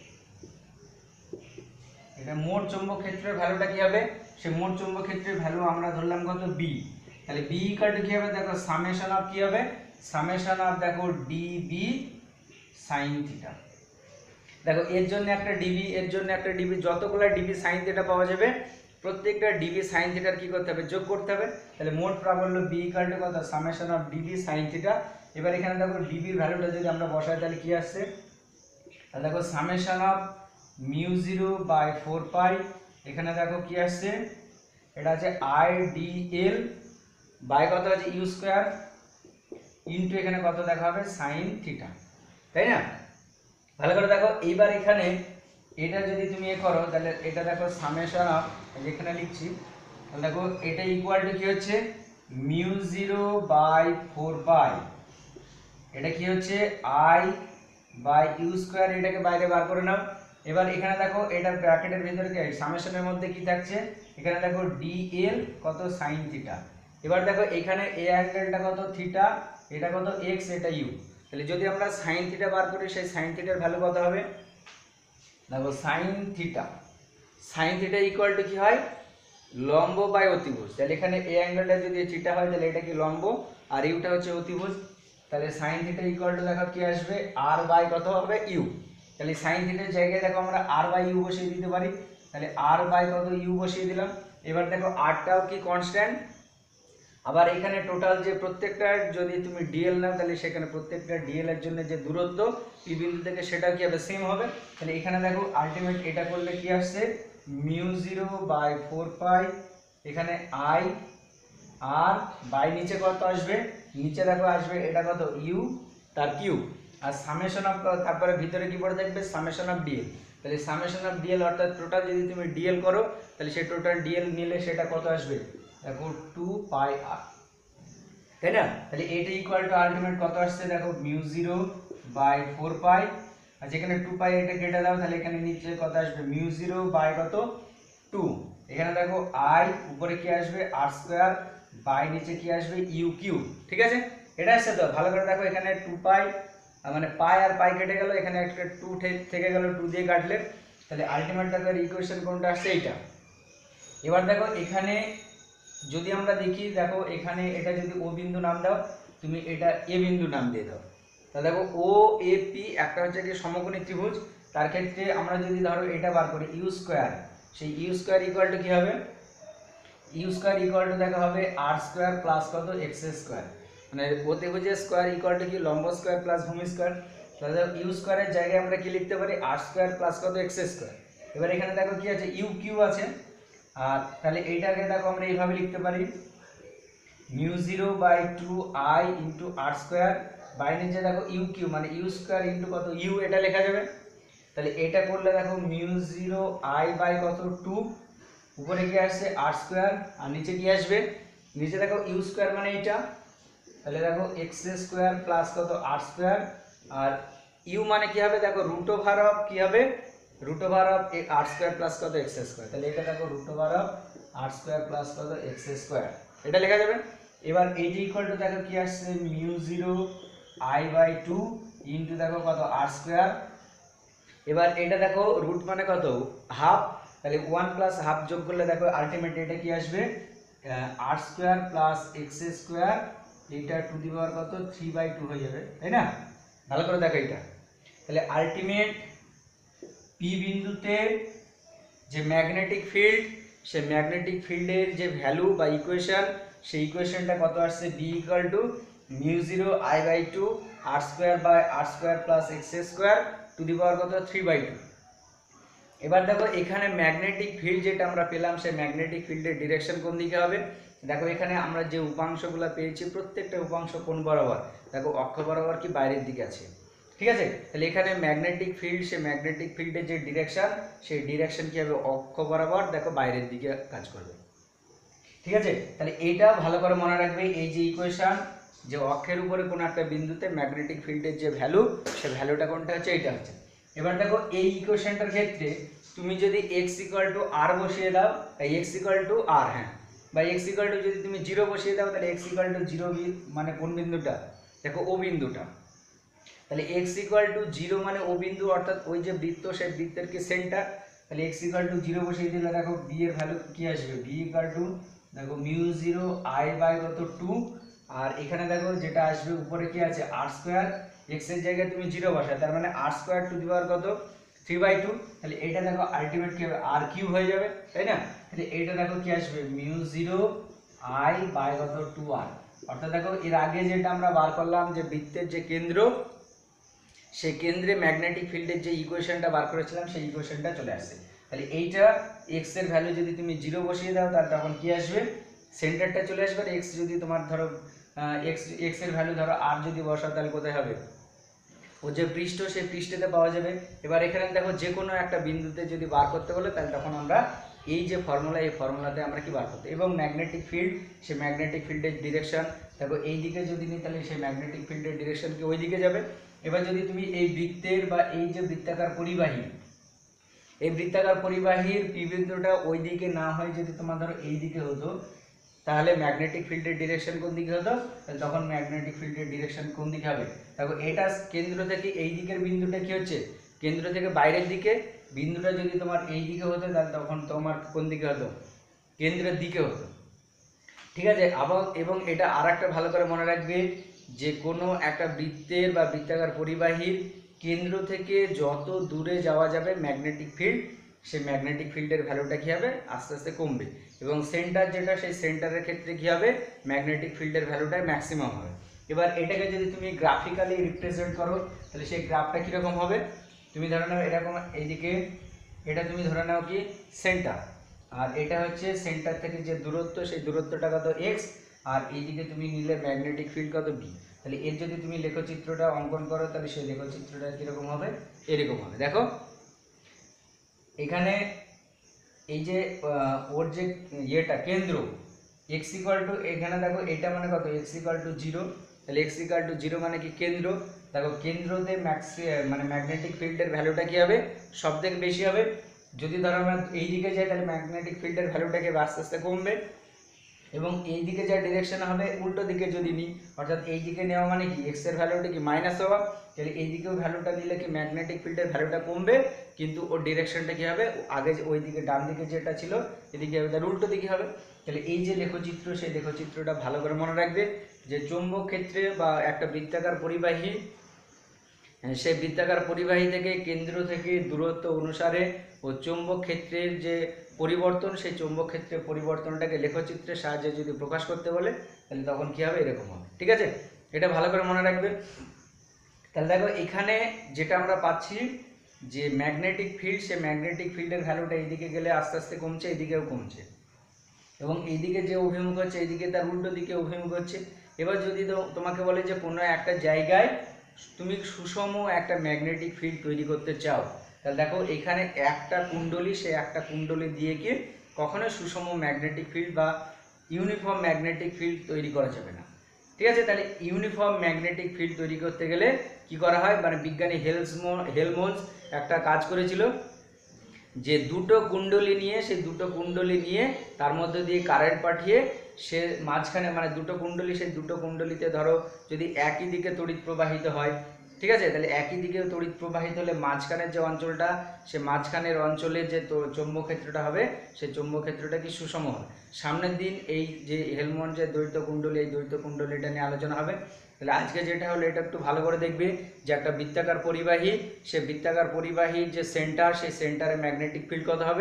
Speaker 1: এটা মোট চৌম্বক ক্ষেত্রের ভ্যালুটা কি হবে, সে মোট চৌম্বক ক্ষেত্রের ভ্যালু আমরা ধরলাম কত, বি। তাহলে বি ইকুয়াল টু কি হবে, দেখো সামেশন অফ কি হবে, সামেশন অফ দেখো ডিবি সাইন থিটা। দেখো এর জন্য একটা ডিবি, এর জন্য একটা ডিবি, যতগুলো ডিবি সাইন থিটা পাওয়া যাবে প্রত্যেকটা ডিবি সাইন থিটার কি করতে হবে, যোগ করতে হবে। তাহলে মোট প্রাবল্য বি ইকুয়াল টু কত, summation of DB sine theta. এবার এখানে দেখো ডিবির ভ্যালুটা যদি আমরা বসাই তাহলে কি আসছে, তাহলে দেখো summation of mu 0 by 4 pi, এখানে দেখো কি আসছে, এটা আছে আই ডি এল বাই কত আছে ইউ স্কোয়ার ইন্টু এখানে কত দেখা হবে, সাইন থিটা, তাই না। ভালো করে দেখো এইবার এখানে এটা যদি তুমি এ করো, তাহলে এটা দেখো সামেশন অফ, যেখানে লিখছি, তাহলে দেখো এটা ইকুয়াল টু কি হচ্ছে, মিউ 0 বাই 4 পাই, এটা কি হচ্ছে আই বাই ইউ স্কোয়ার, এটাকে বাইরে বার করে নাও। এবার এখানে দেখো এটা ব্র্যাকেটের ভিতরে কি সামেশনের মধ্যে কি থাকছে, এখানে দেখো ডিএল কত, সাইন থিটা। এবার দেখো এখানে এই অ্যাঙ্গেলটা কত, থিটা, এটা কত এক্স, এটা ইউ। তাহলে যদি আমরা সাইন থিটা বার করি, সেই সাইন থিটার ভ্যালু কত হবে, দেখো sine theta, sine theta equal to কি হয়, লম্ব বাই অতিভুজ। তাহলে এখানে এই অ্যাঙ্গেলটা যদি থিটা হয় তাহলে এটা কি লম্ব, আর ইউটা হচ্ছে অতিভুজ। তাহলে সাইন থিটা ইকুয়াল টু দেখো কি আসবে, আর বাই কত হবে, ইউ। তাহলে সাইন থিটার জায়গায় দেখো আমরা আর বাই ইউ বসিয়ে দিতে পারি, তাহলে আর বাই কত, ইউ বসিয়ে দিলাম। এবার দেখো আরটাও কি কনস্ট্যান্ট, আবার এখানে টোটাল যে প্রত্যেকটা যদি তুমি ডিএল নাও তাহলে সেখানে প্রত্যেকটা ডিএল এর জন্য যে দূরত্ব পি বিন্দু থেকে সেটা কি হবে সেম হবে। তাহলে এখানে দেখো আলটিমেট এটা করলে কি আসছে μ0/4 এখানে আই আর বাই নিচে কত আসবে, নিচে দেখো আসবে এটা কত ইউ তার কিউ আর সামেশন অফ তারপরে ভিতরে কি পড়ে থাকবে সামেশন অফ ডিএল। তাহলে সামেশন অফ ডিএল অর্থাৎ টোটাল যদি তুমি ডিএল করো তাহলে সেই টোটাল ডিএল নিলে সেটা কত আসবে দেখো 2πr, তাই না। তাহলে এটা ইকুয়াল টু আলটিমেট কত আসছে দেখো μ0/4 আর যেখানে 2π এটা কেটে দাও তাহলে এখানে নিচে কত আসবে μ0/কত 2, এখানে দেখো i উপরে কি আসবে r² বাই নিচে কি আসবে ইউ কিউ, ঠিক আছে। এটা আসছে তো ভালো করে দেখো এখানে 2π মানে পাই আর পাই কেটে গেল, এখানে একটা 2 থেকে গেল 2 দিয়ে কাটলে, তাহলে আলটিমেট দেখো ইকুয়েশন কোনটা আসছে এইটা। এবার দেখো এখানে যদি আমরা দেখি দেখো এখানে এটা যদি ও বিন্দু নাম দাও তুমি এটা এ বিন্দু নাম দিয়ে দাও, তাহলে দেখো ও এ পি একটা হচ্ছে কি সমকোণী ত্রিভুজ, তার ক্ষেত্রে আমরা যদি ধরো এটা বার করি ইউ স্কয়ার, সেই ইউ স্কয়ার ইকুয়াল টু কি হবে ইউ স্কয়ার ইকুয়াল টু দেখা হবে আর স্কয়ার প্লাস কত এক্স স্কয়ার, মানে ও ত্রিভুজের স্কয়ার ইকুয়াল টু কি লম্ব স্কয়ার প্লাস ভূমি স্কয়ার, তাহলে ইউ স্কয়ারের জায়গায় আমরা কি লিখতে পারি আর স্কয়ার প্লাস কত এক্স স্কয়ার। এবার এখানে দেখো কি আছে ইউ কিউ আছে, আর তাহলে এইটাকে দেখো আমরা এইভাবে লিখতে পারি μ0/2i into R square by নিচে দেখো ইউ কিউ মানে ইউ স্কয়ার ইন্টু কত ইউ এটা লেখা যাবে। তাহলে এটা করলে দেখো μ0i কত 2 উপরে কি আসছে আর স্কয়ার আর নিচে কি আসবে নিচে দেখো ইউ স্কয়ার মানে এটা, তাহলে দেখো এক্স স্কয়ার প্লাস কত আর স্কয়ার আর ইউ মানে কি হবে দেখো রুট ওভার অফ কি হবে root over of R square plus কত এক্স স্কয়ার, তাহলে এটা দেখো root over of R square plus কত এক্স স্কয়ার এটা লেখা যাবে। এবার এইটা ইকুয়াল টু দেখো কি আসছে μ0i/2 ইনটু দেখো কত আর স্কয়ার, এবার এটা দেখো রুট মানে কত হাফ, তাহলে 1 প্লাস হাফ যোগ করলে দেখো আলটিমেট এটা কি আসবে R square plus X square, এটা টু দি পাওয়ার কত 3/2 হয়ে যাবে, তাই না। ভালো করে দেখো এটা, তাহলে আলটিমেট পি বিন্দুতে যে ম্যাগনেটিক ফিল্ড সেই ম্যাগনেটিক ফিল্ডের যে ভ্যালু বা ইকুয়েশন সেই ইকুয়েশনটা কত আসছে B equal to μ0i/2 R square by R square plus X square to the power কত 3/2। এবার দেখো এখানে ম্যাগনেটিক ফিল্ড যেটা আমরা পেলাম সেই ম্যাগনেটিক ফিল্ডের ডিরেকশন কোন দিকে হবে, দেখো এখানে আমরা যে উপাংশগুলো পেয়েছি প্রত্যেকটা উপাংশ কোন বরাবর দেখো অক্ষ বরাবর কি বাইরের দিকে আছে, ঠিক আছে। তাহলে এখানে ম্যাগনেটিক ফিল্ড সেই ম্যাগনেটিক ফিল্ডের যে ডিরেকশন সেই ডিরেকশন কি হবে অক্ষ বরাবর দেখো বাইরের দিকে কাজ করবে, ঠিক আছে। তাহলে এইটা ভালো করে মনে রাখবে এই যে ইকুয়েশন যে অক্ষের উপরে কোনো একটা বিন্দুতে ম্যাগনেটিক ফিল্ডের যে ভ্যালু সেই ভ্যালুটা কোনটা হচ্ছে এইটা হচ্ছে। এবার দেখো এই ইকুয়েশনটার ক্ষেত্রে তুমি যদি x = r বসিয়ে দাও x = r, হ্যাঁ বা x = যদি তুমি 0 বসিয়ে দাও তাহলে x = 0 মানে কোন বিন্দুটা দেখো ও বিন্দুটা, তাহলে x = 0 মানে ও বিন্দু অর্থাৎ ওই যে বৃত্ত সেই বৃত্তের কি সেন্টার, তাহলে x = 0 বসিয়ে দিলে দেখো b এর ভ্যালু কি আসবে b = দেখো μ0i/2 আর এখানে দেখো যেটা আসবে উপরে কি আছে আর স্কয়ার, x এর জায়গায় তুমি 0 বসায় তার মানে আর স্কয়ার টু দি পাওয়ার কত 3/2, তাহলে এটা দেখো আলটিমেট কি হবে আর কিউব হয়ে যাবে, তাই না। তাহলে এটা দেখো কি আসবে μ0i/2r, অর্থাৎ দেখো এর আগে যেটা আমরা বার করলাম যে বৃত্তের যে কেন্দ্র সেই কেন্দ্রে ম্যাগনেটিক ফিল্ডের যে ইকুয়েশনটা বার করেছিলাম সেই ইকুয়েশনটা চলে আসছে। তাহলে এইটা x এর ভ্যালু যদি তুমি 0 বসিয়ে দাও তাহলে তখন কি আসবে সেন্টারটা চলে আসবে, আর x যদি তোমার ধরো x এর ভ্যালু ধরো r যদি বসাও তাহলে কোথায় হবে ও যে পৃষ্ঠ সেই পৃষ্ঠেতে পাওয়া যাবে। এবার এখানে দেখো যে কোনো একটা বিন্দুতে যদি বার করতে বলে তাহলে তখন আমরা এই যে ফর্মুলা এই ফর্মুলাতে আমরা কি বার করতে, এবং ম্যাগনেটিক ফিল্ড সেই ম্যাগনেটিক ফিল্ডের ডিরেকশন দেখো এই দিকে যদি নিই তাহলে সেই ম্যাগনেটিক ফিল্ডের ডিরেকশন কি ওই দিকে যাবে। এবার যদি তুমি এই বৃত্তের বা এই যে বৃত্তাকার পরিবাহী এই বৃত্তাকার পরিবাহীর পি বিন্দুটা ওই দিকে না হয় যদি তোমার ধরো এই দিকে হতো তাহলে ম্যাগনেটিক ফিল্ডের ডিরেকশন কোন দিকে হতো, তাহলে তখন ম্যাগনেটিক ফিল্ডের ডিরেকশন কোন দিকে হবে দেখো এটা কেন্দ্র থেকে এই দিকের বিন্দুটা কি হচ্ছে কেন্দ্র থেকে বাইরের দিকে, বিন্দুটা যদি তোমার এই দিকে হতো তাহলে তখন তোমার কোন দিকে হতো কেন্দ্রের দিকে হতো, ঠিক আছে। আবার এবং এটা আরেকটা ভালো করে মনে রাখবে যে কোনো একটা বৃত্তের বা বৃত্তাকার পরিবাহীর কেন্দ্র থেকে যত দূরে যাওয়া যাবে ম্যাগনেটিক ফিল্ড সেই ম্যাগনেটিক ফিল্ডের ভ্যালুটা কী হবে আস্তে আস্তে কমবে, এবং সেন্টার যেটা সেই সেন্টারের ক্ষেত্রে কী হবে ম্যাগনেটিক ফিল্ডের ভ্যালুটা ম্যাক্সিমাম হবে। এবার এটাকে যদি তুমি গ্রাফিক্যালি রিপ্রেজেন্ট করো তাহলে সেই গ্রাফটা কীরকম হবে, তুমি ধরে নাও এরকম, এইদিকে এটা তুমি ধরে নাও কি সেন্টার, আর এটা হচ্ছে সেন্টার থেকে যে দূরত্ব সেই দূরত্বটা কত এক্স, আর এইদিকে তুমি নিলে ম্যাগনেটিক ফিল্ড কত বি। তাহলে এর যদি তুমি লেখচিত্রটা অঙ্কন করো তাহলে সেই লেখচিত্রটা কীরকম হবে, এরকম হবে। দেখো এখানে এই যে ওর যে ইয়েটা কেন্দ্র এক্স ইকুয়াল টু, এখানে দেখো এটা মানে কত এক্স ইকুয়াল টু 0, তাহলে এক্স ইকুয়াল টু 0 মানে কি কেন্দ্র। দেখো কেন্দ্রতে মানে ম্যাগনেটিক ফিল্ডের ভ্যালুটা কী হবে সব থেকে বেশি হবে। যদি ধরো আমরা এই দিকে যাই তাহলে ম্যাগনেটিক ফিল্ডের ভ্যালুটাকে আস্তে আস্তে কমবে, এবং এই দিকে যা ডিরেকশন হবে উল্টো দিকে যদি নিই, অর্থাৎ এই দিকে নেওয়া মানে কি এক্স এর ভ্যালুটা কি মাইনাস হওয়া, তাহলে এই দিকেও ভ্যালুটা নিলে কি ম্যাগনেটিক ফিল্ডের ভ্যালুটা কমবে, কিন্তু ওর ডিরেকশনটা কি হবে আগে ওই দিকে ডান দিকে যেটা ছিল এদিকে হবে তার উল্টো দিকে হবে। তাহলে এই যে লেখচিত্র সেই লেখচিত্রটা ভালো করে মনে রাখবে, যে চৌম্বক ক্ষেত্রে বা একটা বৃত্তাকার পরিবাহী, সেই বৃত্তাকার পরিবাহী থেকে কেন্দ্র থেকে দূরত্ব অনুসারে ও চৌম্বক ক্ষেত্রের যে পরিবর্তন সেই চৌম্বক ক্ষেত্রের পরিবর্তনটাকে লেখচিত্রের সাহায্যে যদি প্রকাশ করতে বলে তাহলে তখন কী হবে এরকম হবে। ঠিক আছে, এটা ভালো করে মনে রাখবে। তাহলে দেখো এখানে যেটা আমরা পাচ্ছি যে ম্যাগনেটিক ফিল্ড, সে ম্যাগনেটিক ফিল্ডের ভ্যালুটা এইদিকে গেলে আস্তে আস্তে কমছে, এইদিকেও কমছে, এবং এইদিকে যে অভিমুখ হচ্ছে এইদিকে তার উল্টো দিকে অভিমুখ হচ্ছে। এবার যদি তোমাকে বলে যে কোনো একটা জায়গায় তুমি সুষম একটা ম্যাগনেটিক ফিল্ড তৈরি করতে চাও, তাহলে দেখো এখানে একটা কুণ্ডলী, সে একটা কুণ্ডলী দিয়ে কি কখনোই সুষম ম্যাগনেটিক ফিল্ড বা ইউনিফর্ম ম্যাগনেটিক ফিল্ড তৈরি করা যাবে না। ঠিক আছে, তাহলে ইউনিফর্ম ম্যাগনেটিক ফিল্ড তৈরি করতে গেলে কি করা হয়, মানে বিজ্ঞানী হেলমোন্স একটা কাজ করেছিল, যে দুটো কুণ্ডলী নিয়ে, সেই দুটো কুণ্ডলী নিয়ে তার মধ্যে দিয়ে কারেন্ট পাঠিয়ে সে মাঝখানে, মানে দুটো কুণ্ডলী, সেই দুটো কুণ্ডলীতে ধরো যদি একই দিকে তড়িৎ প্রবাহিত হয়, ঠিক আছে, তাহলে একই দিকে তড়িৎ প্রবাহিত হলে মাঝখানের যে অঞ্চলটা, সে মাঝখানের অঞ্চলে যে চৌম্বক ক্ষেত্রটা হবে সেই চৌম্বক ক্ষেত্রটা কি সুষম হবে। সামনের দিন এই যে হেলমন্ডের দ্বৈত কুণ্ডলী, এই দ্বৈত কুণ্ডলীটা নিয়ে আলোচনা হবে। তাহলে আজকে যেটা হলো এটা একটু ভালো করে দেখবে, যে একটা বৃত্তাকার পরিবাহী, সে বৃত্তাকার পরিবাহীর যে সেন্টার, সেই সেন্টারে ম্যাগনেটিক ফিল্ড কত হবে।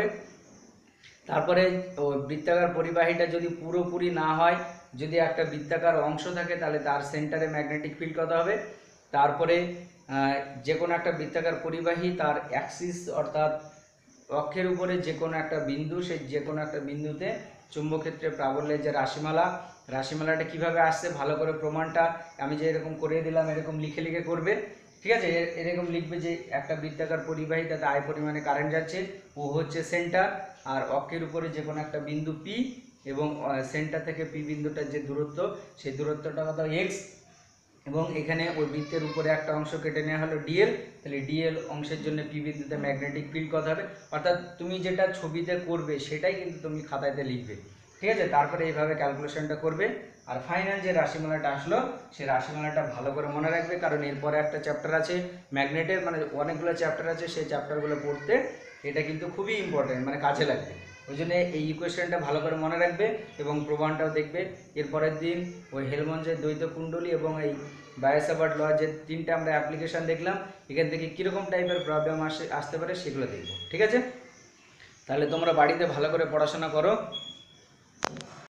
Speaker 1: তারপরে বৃত্তাকার পরিবাহীটা যদি পুরোপুরি না হয়, যদি একটা বৃত্তাকার অংশ থাকে তাহলে তার সেন্টারে ম্যাগনেটিক ফিল্ড কত হবে। তারপরে যে কোনো একটা বৃত্তাকার পরিবাহী তার অ্যাক্সিস অর্থাৎ অক্ষের উপরে যে কোনো একটা বিন্দু, সেই যে কোনো একটা বিন্দুতে চুম্বক ক্ষেত্রে প্রাবল্যের যে রাশিমালাটা কিভাবে আসছে ভালো করে প্রমাণটা আমি যে এরকম করে দিলাম এরকম লিখে লিখে করবে। ঠিক আছে, এরকম লিখবে যে একটা বৃত্তাকার পরিবাহী তাতে আই পরিমাণে কারেন্ট যাচ্ছে, ও হচ্ছে সেন্টার, আর অক্ষের উপরে যে কোনো একটা বিন্দু পি, এবং সেন্টার থেকে পি বিন্দুটার যে দূরত্ব সেই দূরত্বটা কত এক্স, এবং এখানে ওই বৃত্তের উপরে একটা অংশ কেটে নেওয়া হলো ডিএল, তাহলে ডিএল অংশের জন্য পি বিন্দুতে ম্যাগনেটিক ফিল্ড কত হবে। অর্থাৎ তুমি যেটা ছবিতে করবে সেটাই কিন্তু তুমি খাতাতে লিখবে। ঠিক আছে, তারপরে এইভাবে ক্যালকুলেশনটা করবে, আর ফাইনাল যে রাশিমালাটা আসলো সেই রাশিমালাটা ভালো করে মনে রাখবে, কারণ এরপরে একটা চ্যাপ্টার আছে ম্যাগনেটের, মানে অনেকগুলো চ্যাপ্টার আছে, সেই চ্যাপ্টারগুলো পড়তে এটা কিন্তু খুবই ইম্পর্টেন্ট, মানে কাজে লাগবে। ওই জন্য এই ইকুয়েশনটা ভালো করে মনে রাখবে এবং প্রমাণটাও দেখবে। এরপরের দিন ওই হেলমন্ডের দ্বৈত কুণ্ডলী এবং এই বায়োসাভার্ট ল যে তিনটা আমরা অ্যাপ্লিকেশন দেখলাম, এখান থেকে কীরকম টাইপের প্রবলেম আসতে পারে সেগুলো দেখব। ঠিক আছে, তাহলে তোমরা বাড়িতে ভালো করে পড়াশোনা করো।